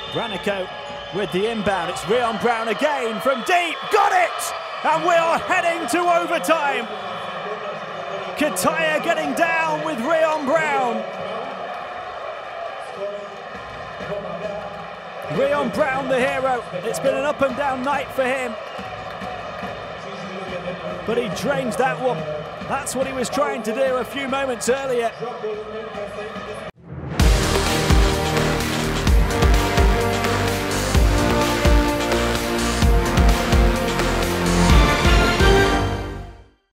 Branico with the inbound. It's Rion Brown again from deep. Got it! And we are heading to overtime. Kataja getting down with Rion Brown. Rion Brown, the hero. It's been an up and down night for him. But he drains that one. That's what he was trying to do a few moments earlier.